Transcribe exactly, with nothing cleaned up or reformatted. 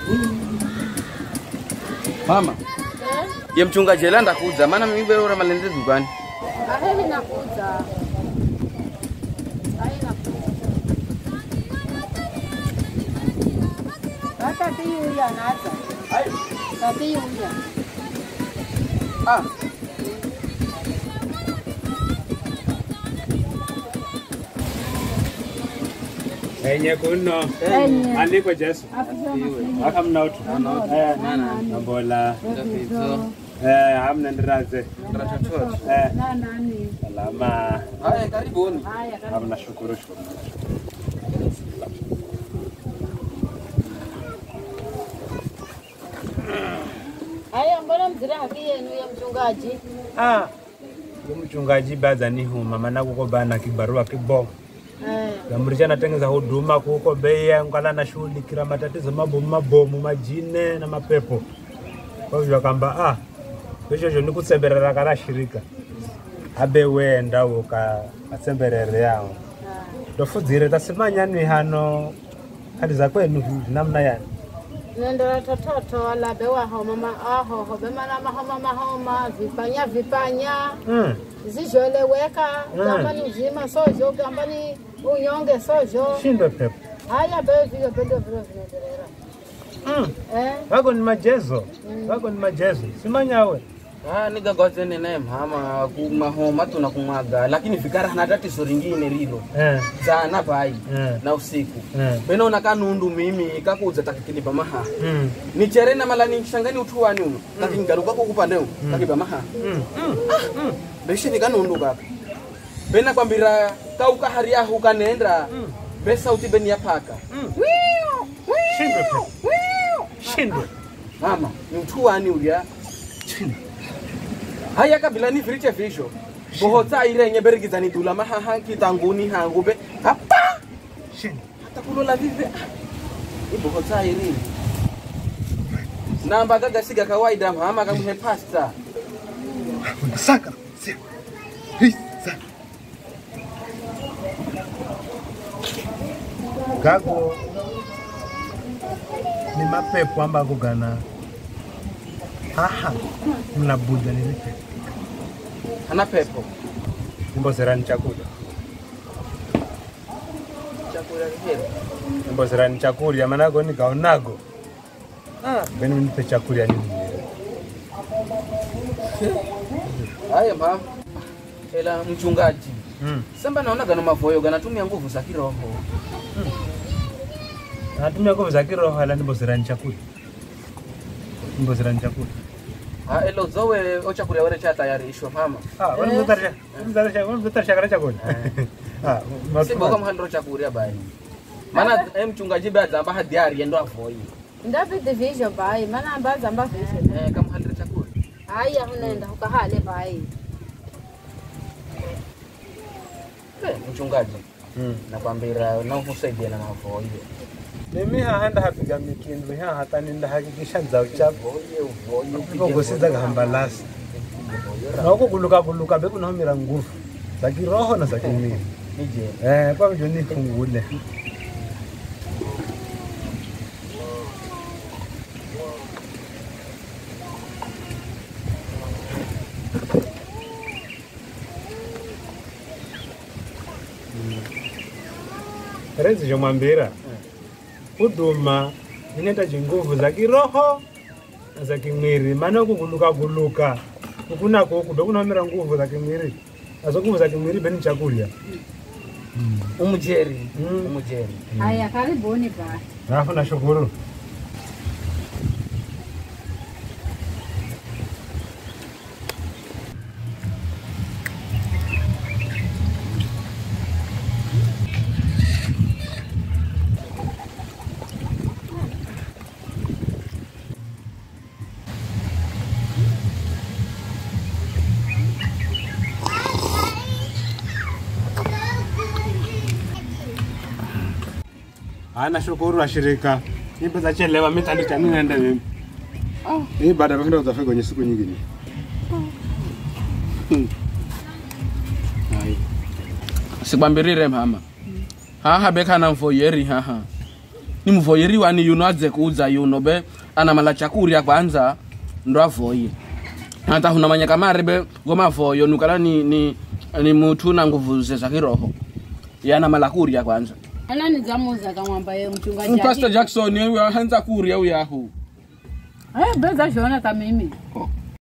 Mama. Eh? Ye mchungaji ela ndakuza maana mimi bero ora malende dukani. Ahevi nakuza. Ai nakuza. Hata tiu ya nata. Ai. Tati ya. Ah. Enye kuno. Enye. Aliko Jesu. Akamna utu. Eh, Nana. Nambola. Ndafizo. Eh, amna ndiraze. Ndratotoro. Eh, Na nani? salama. Haya karibuni. Haya kama. Amna shukuru shukuru. Haya mbona mzira haki yenu ya mchungaji? Ah. Mchungaji baza ni huma maana kuko bana kibarua kibo. Eh. Gamrisha natengeza huduma kuko beya ngala na shughuli kila matatizo mabomu mabomu majine na mapepo. Kwa hivyo akamba ah kesho jo nikutsemberera kana shirika. Abe wenda uka atsemberere yao. Tofudzire tasimanya ni hano hadi za kwenu namna yani. Nendera tototo wala bewa homa ma aho hobe mana mahoma mahoma vipanya vipanya. Mm. Zijoeleweka Mm. kama ni uzima sojo kama ni unyonge sojo. Shindo pepo. Haya bewa vile bendo vile vinaendelea. Mm. Eh? Wako ni majezo. Wako ni majezo. Simanya we. Ah niga goze nene mama kumahoma tunakumwaga lakini fikara hana tatizo lingine rilo. Eh. Zana bai Eh. na usiku. Eh. Beno nakanundu mimi kakuza takikilipa maha. Mm. Ni cherena malani shangani utuwani uno. Lakini garuka ko kupandeo takiba maha. Mm. Mm. Beshi nikanundu kaka. Bena kwambira kauka haria hukanenda. Besa uti beni yapaka. Shindo pepo. Shindo. Mama ni utuwani ulia. Haya kabila ni firiche fisho. Bohota ile nyebergiza ni dula maha hanki tanguni hangube. Hapa. Shindo. Hata kulola vive. Ibo hota ile. Namba gaga siga kawaida mama kamuhe pasta. Saka. Hisa. Gago ni mapepo ambako gana aha mnabuja ni vipi Hana pepo. mbosera ni chakula Chakula hero. mbosera ni chakula manako ni kaonago ah beni nipe chakula nini Haya mama. Ela mchungaji. mm Samba naona gana mavoyo ganatumia nguvu za kiroho. natumia kwa za kiroho hala mbosera ni chakula mbosera ni chakula Ah elo zowe ochakula wale cha tayarishwa mama. ah wani mtarisha mtarisha wani mtarisha kana chakula ah Si boka mhandro chakula bai. Mana eh mchungaji baza amba hadiari endo avoi. Ndapi division bai mana ambaza amba vision. Eh kama handro chakula. Haya unaenda ukahale bai. Eh mchungaji. mm Nakwambira na kusaidia na mavoi. mimi hahanda hapiga mikindu ha hata ninda hakikisha za uchapo Voye voye Ipo siza gahambalasi. Na huko kuluka kuluka beku na humira nguvu. Za kiroho na za kimwili. nije. Eh, kwa hivyo ni fungule. Rezi jomwambira. Huduma inahitaji nguvu za kiroho na za kimwili. Maana huko kuluka kuluka kuna kuku ndo kuna nguvu za kimwili. Azo nguvu za kimwili beni chakula. Mm. Umujeri. Mm. Umujeri. Haya karibuni ba. Alafu nashukuru. Ana shukuru ashirika. Nipo za chelewa mimi tandika mimi naenda mimi. Ah, hii baada ya kwenda utafika kwenye siku nyingine. Sikwambirire mama. Haha beka na mfoyeri haha. ni mvoyeriwa ni yuno adze kuuza yuno be ana mala chakuria kwanza ndo avoye hata huna manyaka marebe goma voyo nukala ni ni ni mtu na nguvu za kiroho yana mala kuria kwanza ana nizamuza kamwamba yeye mchungaji Pastor Jackson yeye hanza kuria uyahu eh beza jona kama mimi oh.